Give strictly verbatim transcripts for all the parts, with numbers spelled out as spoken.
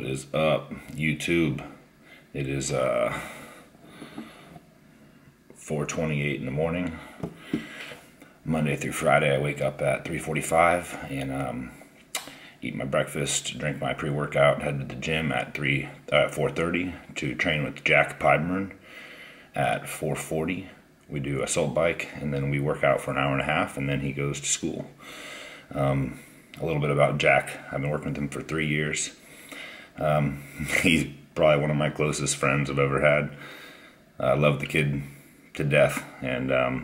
is up, YouTube? It is uh, four twenty-eight in the morning. Monday through Friday, I wake up at three forty-five and um, eat my breakfast, drink my pre-workout, head to the gym at three, uh, four thirty to train with Jack Pyburn. At four forty, we do assault bike, and then we work out for an hour and a half, and then he goes to school. Um, a little bit about Jack. I've been working with him for three years. Um, he's probably one of my closest friends I've ever had. I love the kid to death, and um,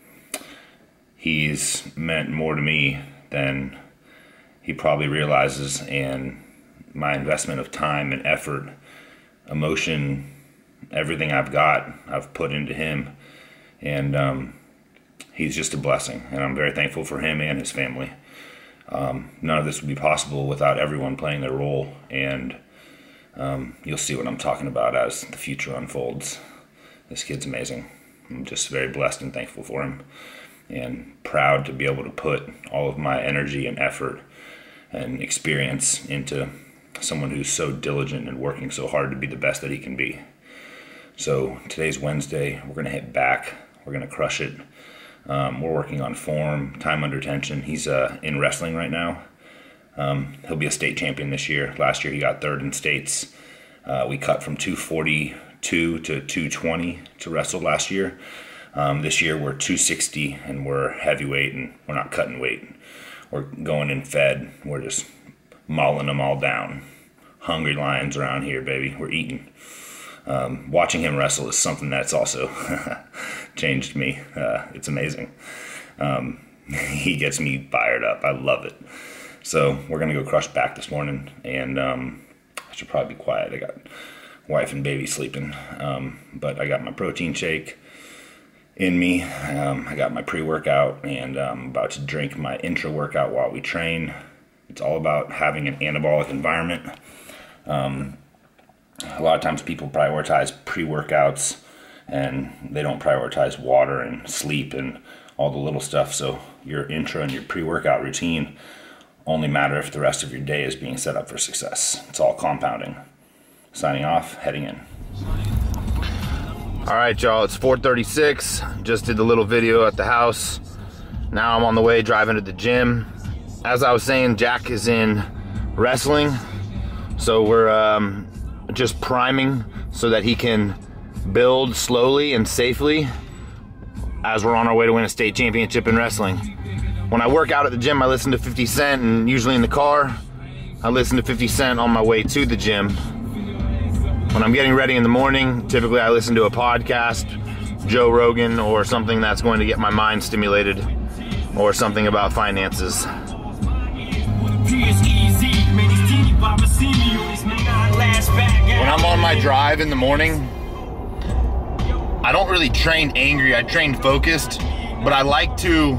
he's meant more to me than he probably realizes, and my investment of time and effort, emotion, everything I've got, I've put into him, and um, he's just a blessing, and I'm very thankful for him and his family. Um, none of this would be possible without everyone playing their role, and um, you'll see what I'm talking about as the future unfolds. This kid's amazing. I'm just very blessed and thankful for him, and proud to be able to put all of my energy and effort and experience into someone who's so diligent and working so hard to be the best that he can be. So today's Wednesday, we're going to hit back. We're going to crush it. Um, we're working on form, time under tension. He's uh, in wrestling right now. Um, he'll be a state champion this year. Last year he got third in states. Uh, we cut from two forty-two to two twenty to wrestle last year. Um, this year we're two sixty and we're heavyweight, and we're not cutting weight. We're going in fed. We're just mauling them all down. Hungry lions around here, baby. We're eating. Um, watching him wrestle is something that's also changed me. Uh, it's amazing. Um, he gets me fired up. I love it. So we're going to go crush back this morning, and um, I should probably be quiet. I got wife and baby sleeping, um, but I got my protein shake in me. Um, I got my pre-workout, and I'm about to drink my intra-workout while we train. It's all about having an anabolic environment. Um, A lot of times people prioritize pre-workouts and they don't prioritize water and sleep and all the little stuff. So your intra and your pre-workout routine only matter if the rest of your day is being set up for success. It's all compounding. Signing off, heading in. All right, y'all, it's four thirty-six. Just did the little video at the house. Now I'm on the way driving to the gym. As I was saying, Jack is in wrestling. So we're um, just priming so that he can build slowly and safely as we're on our way to win a state championship in wrestling. When I work out at the gym, I listen to fifty cent, and usually in the car, I listen to fifty cent on my way to the gym. When I'm getting ready in the morning, typically I listen to a podcast, Joe Rogan, or something that's going to get my mind stimulated, or something about finances. When I'm on my drive in the morning, I don't really train angry, I train focused, but I like to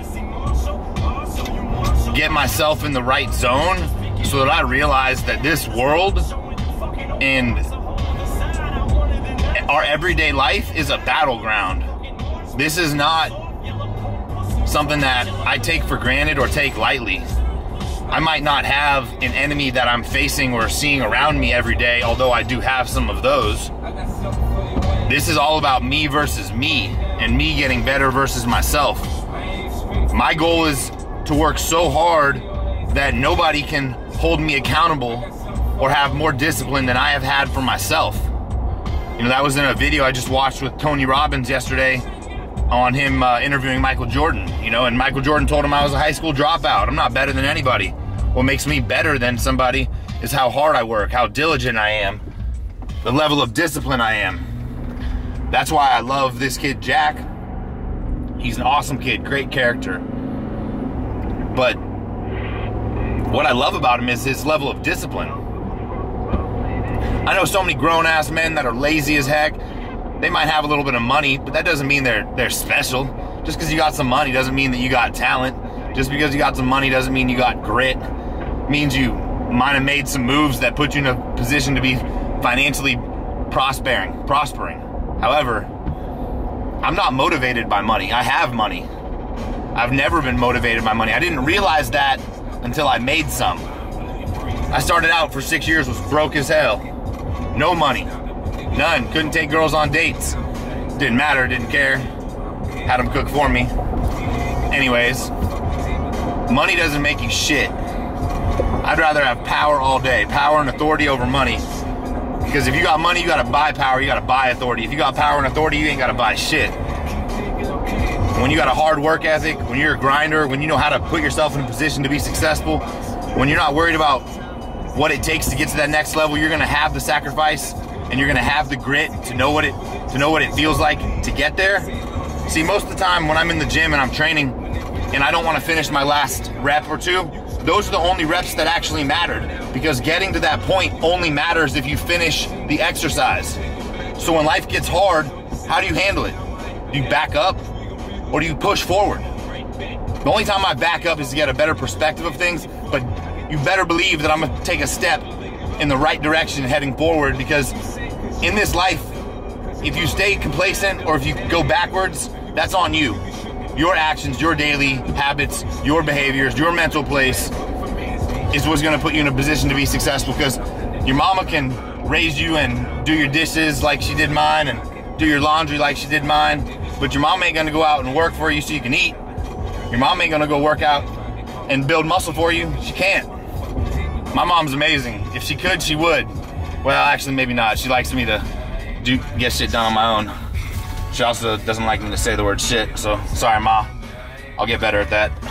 get myself in the right zone so that I realize that this world and our everyday life is a battleground. This is not something that I take for granted or take lightly. I might not have an enemy that I'm facing or seeing around me every day, although I do have some of those. This is all about me versus me, and me getting better versus myself. My goal is to work so hard that nobody can hold me accountable or have more discipline than I have had for myself. You know, that was in a video I just watched with Tony Robbins yesterday on him uh, interviewing Michael Jordan, you know, and Michael Jordan told him I was a high school dropout. I'm not better than anybody. What makes me better than somebody is how hard I work, how diligent I am, the level of discipline I am. That's why I love this kid, Jack. He's an awesome kid, great character. But what I love about him is his level of discipline. I know so many grown-ass men that are lazy as heck. They might have a little bit of money, but that doesn't mean they're they're special. Just because you got some money doesn't mean that you got talent. Just because you got some money doesn't mean you got grit. It means you might have made some moves that put you in a position to be financially prospering. prospering. However, I'm not motivated by money. I have money. I've never been motivated by money. I didn't realize that until I made some. I started out for six years, was broke as hell. No money, none. Couldn't take girls on dates. Didn't matter, didn't care. Had them cook for me. Anyways, money doesn't make you shit. I'd rather have power all day, power and authority over money. Because if you got money, you gotta buy power, you gotta buy authority. If you got power and authority, you ain't gotta buy shit. When you got a hard work ethic, when you're a grinder, when you know how to put yourself in a position to be successful, when you're not worried about what it takes to get to that next level, you're gonna have the sacrifice and you're gonna have the grit to know what it to know what it feels like to get there. See, most of the time when I'm in the gym and I'm training and I don't want to finish my last rep or two, those are the only reps that actually mattered, because getting to that point only matters if you finish the exercise. So when life gets hard, how do you handle it? Do you back up or do you push forward? The only time I back up is to get a better perspective of things, but you better believe that I'm gonna take a step in the right direction heading forward, because in this life, if you stay complacent or if you go backwards, that's on you. Your actions, your daily habits, your behaviors, your mental place is what's gonna put you in a position to be successful, because your mama can raise you and do your dishes like she did mine and do your laundry like she did mine, but your mom ain't gonna go out and work for you so you can eat. Your mom ain't gonna go work out and build muscle for you. She can't. My mom's amazing. If she could, she would. Well, actually, maybe not. She likes me to do get shit done on my own. She also doesn't like me to say the word shit, so sorry, Ma. I'll get better at that.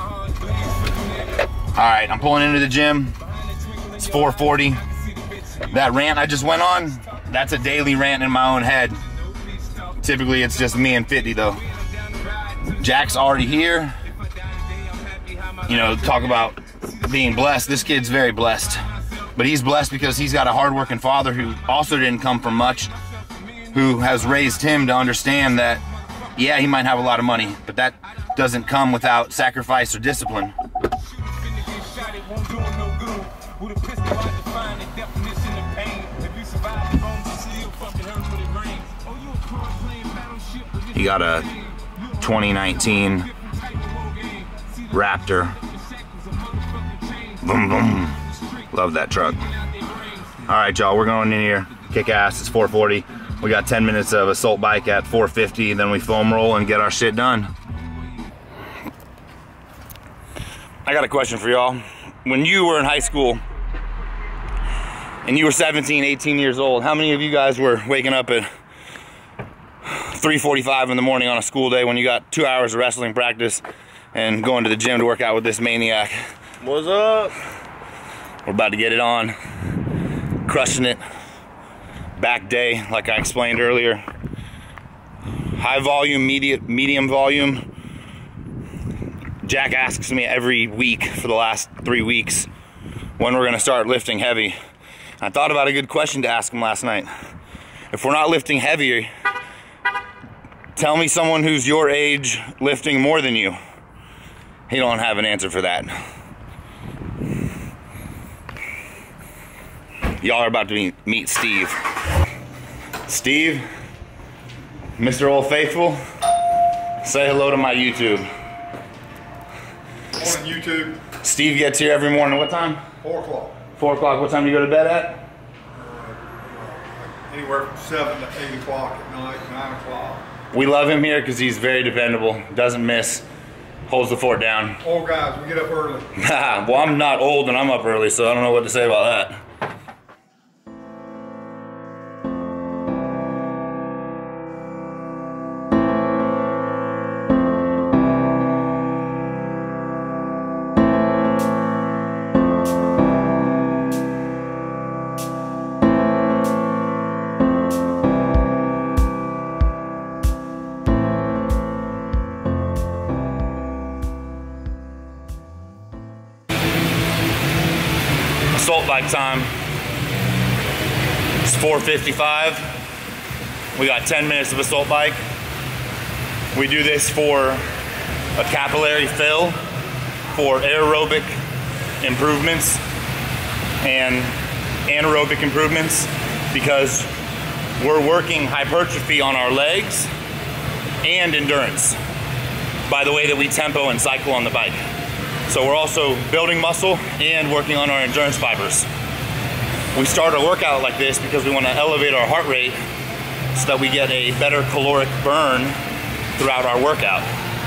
All right, I'm pulling into the gym. It's four forty. That rant I just went on, that's a daily rant in my own head. Typically, it's just me and fifty, though. Jack's already here. You know, talk about being blessed. This kid's very blessed. But he's blessed because he's got a hardworking father who also didn't come from much, who has raised him to understand that, yeah, he might have a lot of money, but that doesn't come without sacrifice or discipline. He got a twenty nineteen Raptor. Boom, boom. Love that truck. All right, y'all, we're going in here. Kick ass. It's four forty. We got ten minutes of assault bike at four fifty, then we foam roll and get our shit done. I got a question for y'all. When you were in high school and you were seventeen, eighteen years old, how many of you guys were waking up at three forty-five in the morning on a school day when you got two hours of wrestling practice and going to the gym to work out with this maniac? What's up? We're about to get it on. Crushing it. Back day, like I explained earlier. High volume, medium, medium volume. Jack asks me every week for the last three weeks when we're gonna start lifting heavy. I thought about a good question to ask him last night. If we're not lifting heavier, tell me someone who's your age lifting more than you. He don't have an answer for that. Y'all are about to meet, meet Steve. Steve, Mister Old Faithful, say hello to my YouTube. Morning, YouTube. Steve gets here every morning. What time? Four o'clock. Four o'clock. What time do you go to bed at? Uh, anywhere from seven to eight o'clock at night, nine o'clock. We love him here because he's very dependable. Doesn't miss. Holds the fort down. Old guys, we get up early. Well, I'm not old and I'm up early, so I don't know what to say about that. Assault bike time. It's four fifty-five. We got ten minutes of assault bike. We do this for a capillary fill, for aerobic improvements and anaerobic improvements, because we're working hypertrophy on our legs and endurance by the way that we tempo and cycle on the bike. So we're also building muscle and working on our endurance fibers. We start a workout like this because we want to elevate our heart rate so that we get a better caloric burn throughout our workout.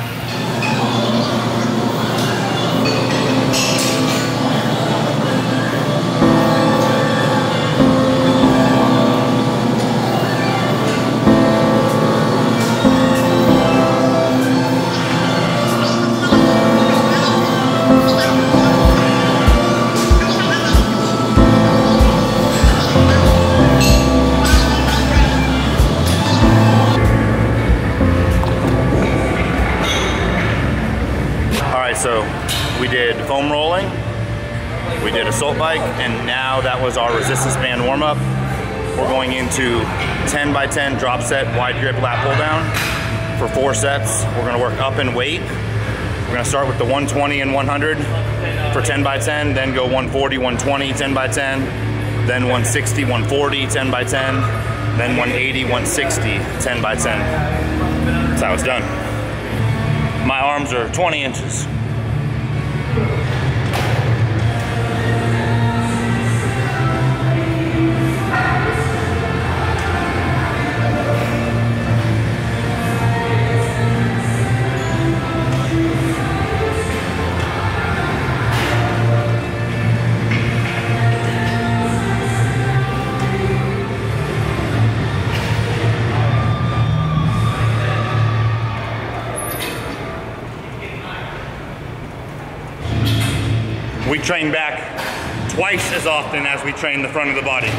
So we did foam rolling, we did assault bike, and now that was our resistance band warm up. We're going into ten by ten drop set wide grip lat pull down for four sets. We're gonna work up in weight. We're gonna start with the one twenty and one hundred for ten by ten, then go one forty, one twenty, ten by ten, then one sixty, one forty, ten by ten, then one eighty, one sixty, ten by ten. That's how it's done. My arms are twenty inches. We train back twice as often as we train the front of the body.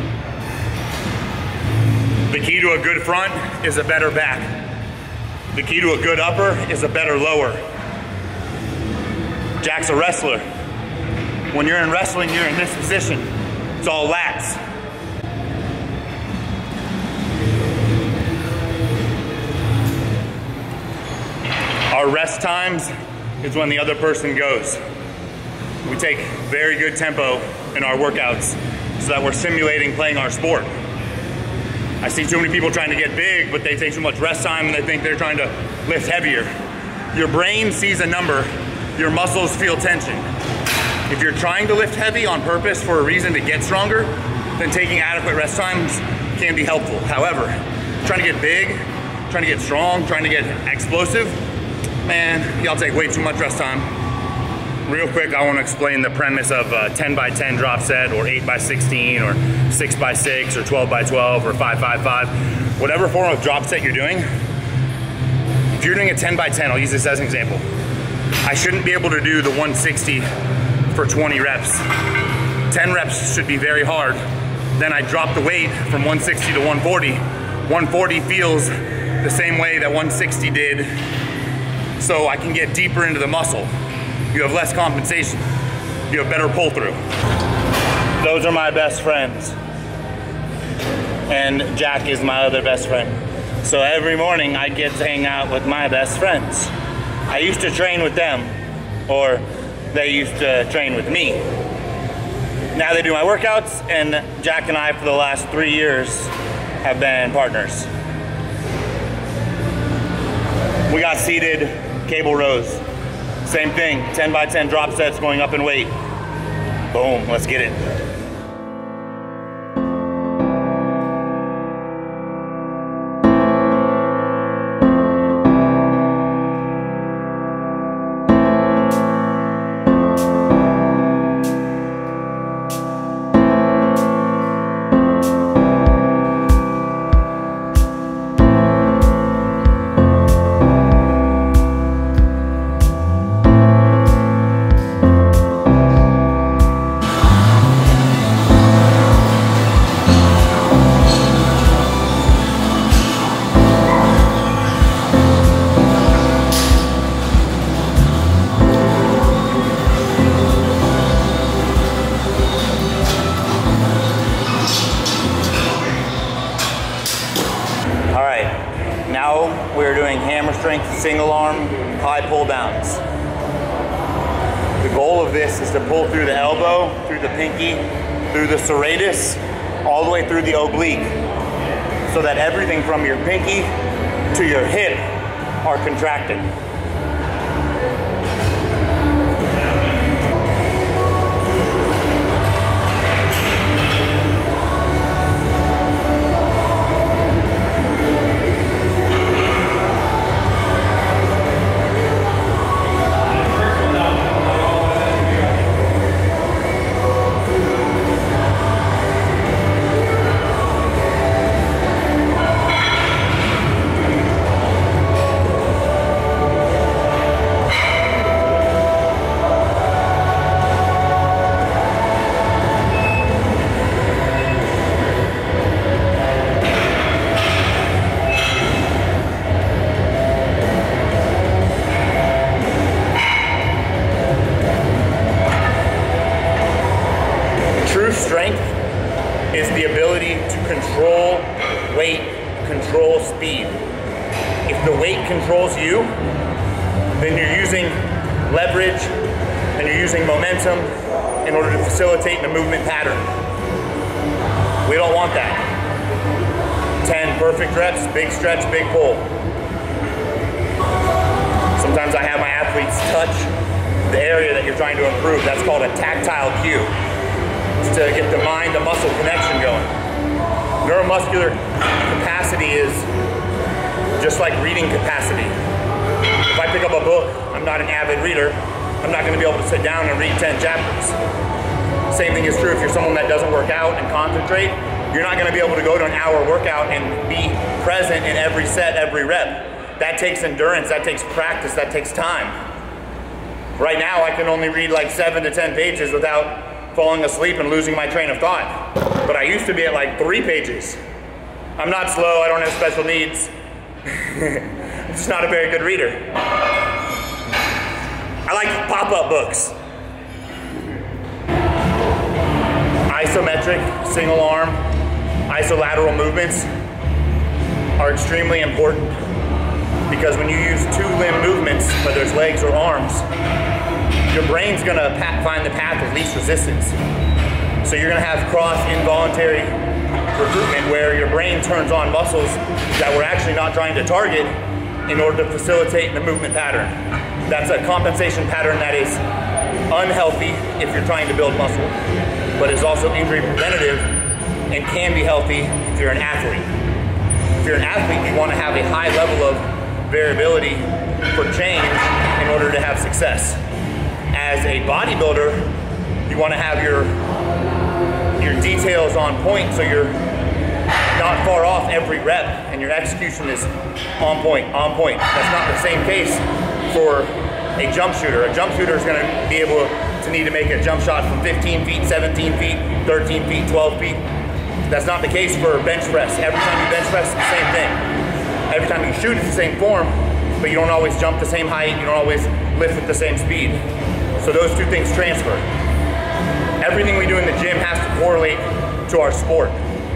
The key to a good front is a better back. The key to a good upper is a better lower. Jack's a wrestler. When you're in wrestling, you're in this position. It's all lats. Our rest times is when the other person goes. We take very good tempo in our workouts so that we're simulating playing our sport. I see too many people trying to get big, but they take too much rest time and they think they're trying to lift heavier. Your brain sees a number, your muscles feel tension. If you're trying to lift heavy on purpose for a reason to get stronger, then taking adequate rest times can be helpful. However, trying to get big, trying to get strong, trying to get explosive, man, y'all take way too much rest time. Real quick, I want to explain the premise of a ten by ten drop set, or eight by sixteen, or six by six, or twelve by twelve, or five by five. Whatever form of drop set you're doing, if you're doing a ten by ten, I'll use this as an example. I shouldn't be able to do the one sixty for twenty reps. ten reps should be very hard. Then I drop the weight from one sixty to one forty. one forty feels the same way that one sixty did, so I can get deeper into the muscle. You have less compensation. You have better pull through. Those are my best friends. And Jack is my other best friend. So every morning I get to hang out with my best friends. I used to train with them, or they used to train with me. Now they do my workouts, and Jack and I for the last three years have been partners. We got seated cable rows. Same thing, ten by ten drop sets going up in weight. Boom, let's get it. We're doing hammer strength, single arm, high pull downs. The goal of this is to pull through the elbow, through the pinky, through the serratus, all the way through the oblique, so that everything from your pinky to your hip are contracted. speed. If the weight controls you, then you're using leverage and you're using momentum in order to facilitate the movement pattern. We don't want that. ten perfect reps, big stretch, big pull. Sometimes I have my athletes touch the area that you're trying to improve. That's called a tactile cue. It's to get the mind, the muscle connection going. Neuromuscular capacity is just like reading capacity. If I pick up a book, I'm not an avid reader, I'm not going to be able to sit down and read ten chapters. Same thing is true if you're someone that doesn't work out and concentrate. You're not going to be able to go to an hour workout and be present in every set, every rep. That takes endurance, that takes practice, that takes time. Right now I can only read like seven to ten pages without falling asleep and losing my train of thought. But I used to be at like three pages. I'm not slow, I don't have special needs. I'm just not a very good reader. I like pop-up books. Isometric, single arm, isolateral movements are extremely important because when you use two limb movements, whether it's legs or arms, your brain's gonna find the path of least resistance. So you're gonna have cross involuntary recruitment where your brain turns on muscles that we're actually not trying to target in order to facilitate the movement pattern. That's a compensation pattern that is unhealthy if you're trying to build muscle, but is also injury preventative and can be healthy if you're an athlete. If you're an athlete, you want to have a high level of variability for change in order to have success. As a bodybuilder, you want to have your, your details on point so you're not far off every rep and your execution is on point, on point. That's not the same case for a jump shooter. A jump shooter is going to be able to need to make a jump shot from fifteen feet, seventeen feet, thirteen feet, twelve feet. That's not the case for bench press. Every time you bench press, it's the same thing. Every time you shoot, it's the same form, but you don't always jump the same height, you don't always lift with the same speed. So those two things transfer. Everything we do in the gym has to correlate to our sport.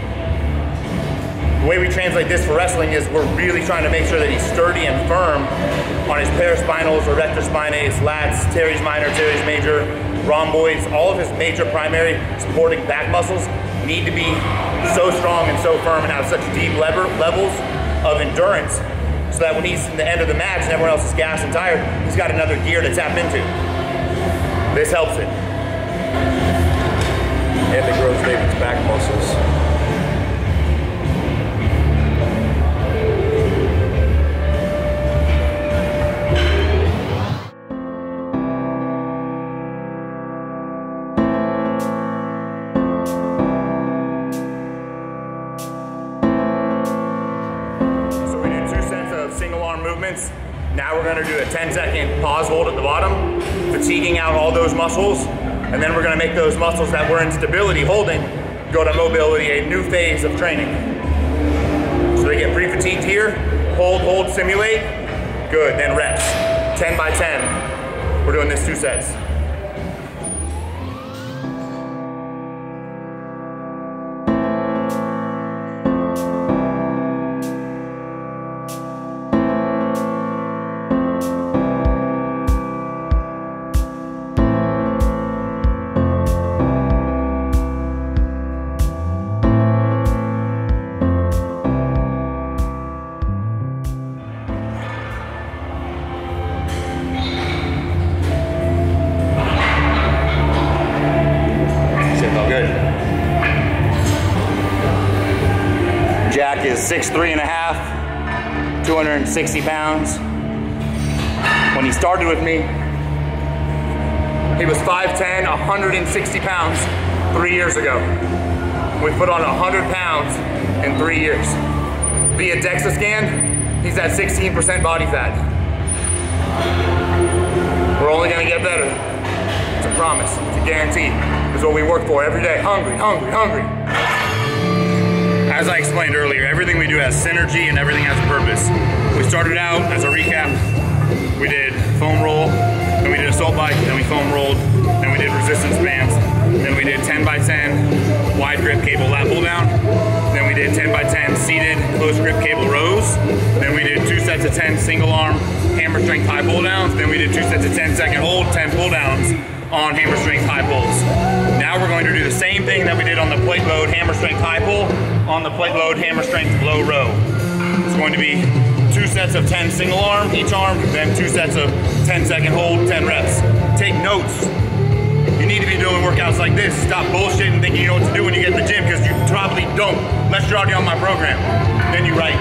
The way we translate this for wrestling is we're really trying to make sure that he's sturdy and firm on his paraspinals, erector spinae, lats, teres minor, teres major, rhomboids. All of his major primary supporting back muscles need to be so strong and so firm and have such deep lever levels of endurance so that when he's in the end of the match and everyone else is gassed and tired, he's got another gear to tap into. This helps it. And it grows David's back muscles. Movements. Now we're going to do a ten second pause hold at the bottom, fatiguing out all those muscles, and then we're going to make those muscles that were in stability holding go to mobility, a new phase of training. So they get pre-fatigued here, hold, hold, simulate, good, then reps, ten by ten. We're doing this two sets. six three and a half, two hundred sixty pounds. When he started with me, he was five ten, one hundred sixty pounds three years ago. We put on one hundred pounds in three years. Via DEXA scan, he's at sixteen percent body fat. We're only gonna get better. It's a promise, it's a guarantee. It's what we work for every day. Hungry, hungry, hungry. As I explained earlier, everything we do has synergy and everything has a purpose. We started out, as a recap, we did foam roll, then we did assault bike, then we foam rolled, then we did resistance bands, then we did ten by ten wide grip cable lat pull down, then we did ten by ten seated close grip cable rows. Then we did two sets of ten single arm hammer strength high pull downs. Then we did two sets of ten second hold, ten pull downs on hammer strength high pulls. Now we're going to do the same thing that we did on the plate load hammer strength high pull on the plate load hammer strength low row. It's going to be two sets of ten single arm each arm, then two sets of ten second hold, ten reps. Take notes. You need to be doing workouts like this. Stop bullshitting thinking you know what to do when you get in the gym, because you probably don't, unless you're already on my program. Then you write.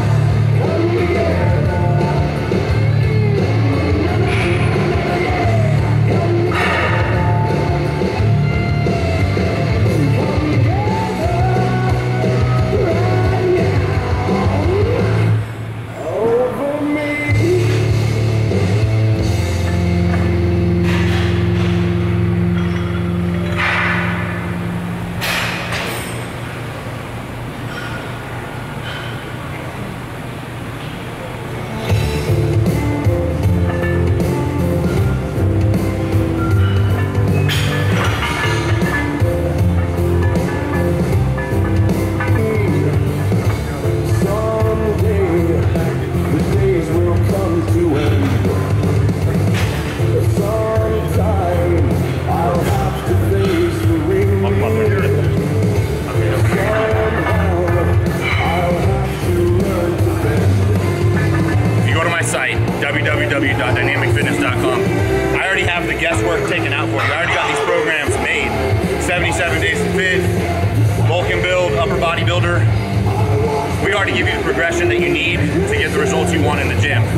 w w w dot dynamic fitness dot com. I already have the guesswork taken out for you. I already got these programs made. seventy-seven days to fit, bulk and build, upper body builder. We already give you the progression that you need to get the results you want in the gym.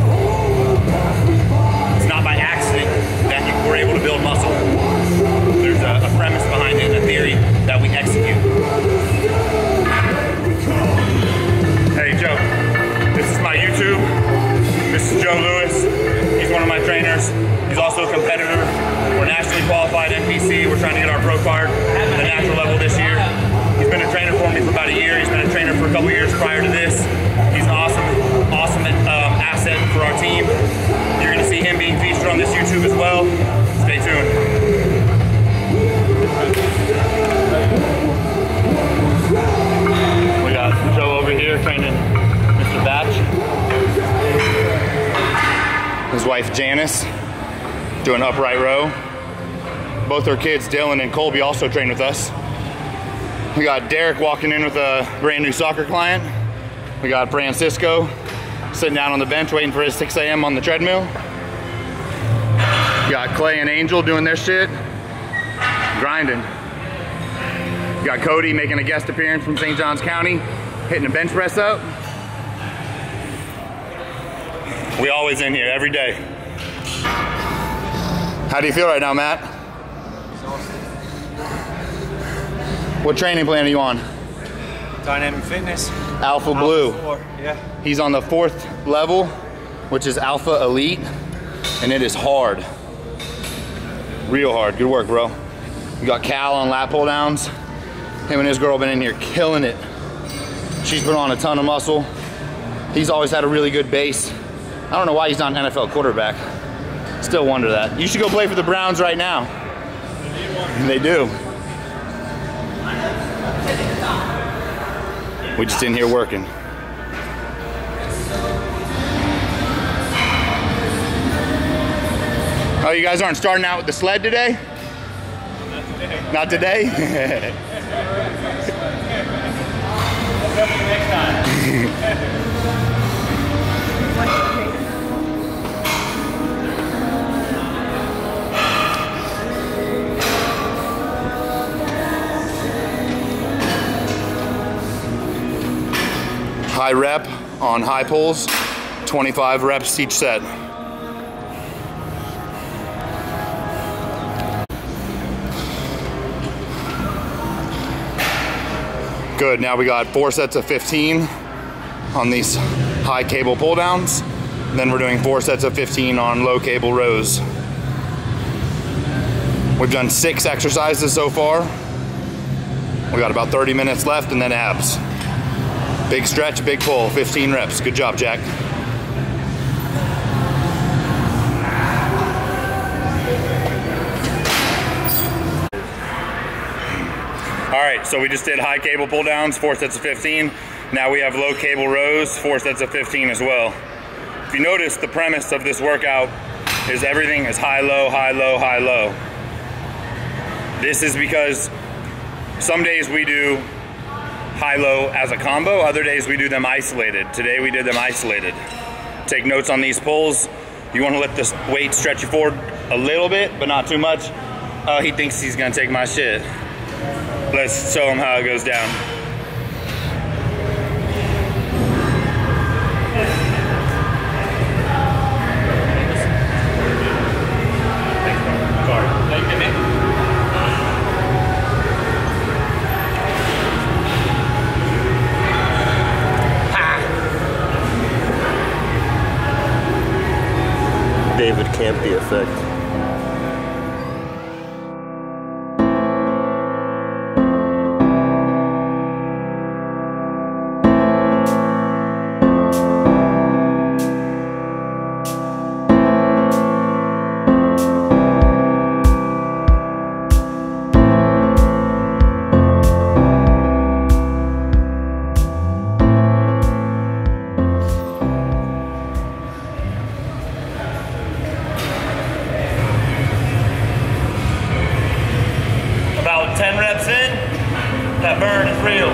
It's not by accident that you were able to build muscle. There's a, a premise behind it, a theory that we execute. Hey Joe, this is my YouTube. This is Joe Lewis. He's one of my trainers. He's also a competitor. We're nationally qualified N P C. We're trying to get our pro card at the natural level this year. He's been a trainer for me for about a year. He's been a trainer for a couple years prior to this. He's an awesome, awesome um, asset for our team. You're gonna see him being featured on this YouTube as well. Stay tuned. We got Joe over here training Mister Batch. His wife Janice doing upright row. Both our kids, Dylan and Colby, also train with us. We got Derek walking in with a brand new soccer client. We got Francisco sitting down on the bench waiting for his six A M on the treadmill. We got Clay and Angel doing their shit, grinding. We got Cody making a guest appearance from Saint Johns County, hitting a bench press up. We always in here every day. How do you feel right now, Matt? What training plan are you on? Dynamic Fitness. Alpha Blue. Alpha four, yeah. He's on the fourth level, which is Alpha Elite, and it is hard. Real hard. Good work, bro. We got Cal on lat pull downs. Him and his girl been in here killing it. She's put on a ton of muscle. He's always had a really good base. I don't know why he's not an N F L quarterback. Still wonder that. You should go play for the Browns right now. They do. We just in here working. Oh, you guys aren't starting out with the sled today? Not today. Not today? Next time. High rep on high pulls, twenty-five reps each set. Good, now we got four sets of fifteen on these high cable pull downs. Then we're doing four sets of fifteen on low cable rows. We've done six exercises so far. We got about thirty minutes left and then abs. Big stretch, big pull, fifteen reps. Good job, Jack. All right, so we just did high cable pull downs, four sets of fifteen. Now we have low cable rows, four sets of fifteen as well. If you notice, the premise of this workout is everything is high, low, high, low, high, low. This is because some days we do high, low as a combo, other days we do them isolated. Today we did them isolated. Take notes on these pulls. You want to let this weight stretch you forward a little bit, but not too much. Oh, he thinks he's gonna take my shit. Let's show him how it goes down. David Campy effect. ten reps in, that burn is real.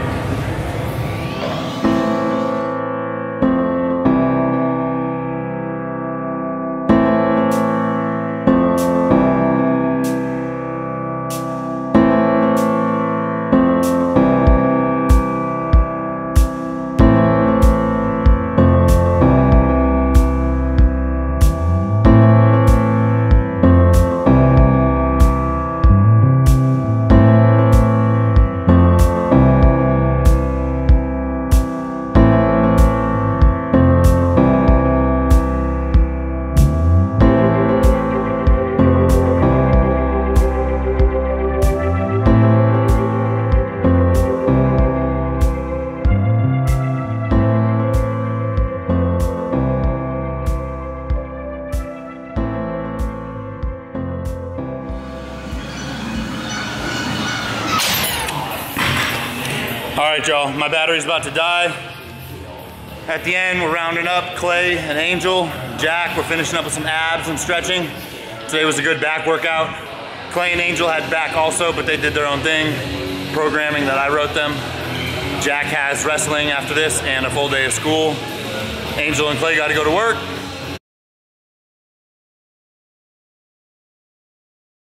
All right, y'all, my battery's about to die. At the end, we're rounding up Clay and Angel. Jack, we're finishing up with some abs and stretching. Today was a good back workout. Clay and Angel had back also, but they did their own thing, programming that I wrote them. Jack has wrestling after this and a full day of school. Angel and Clay got to go to work.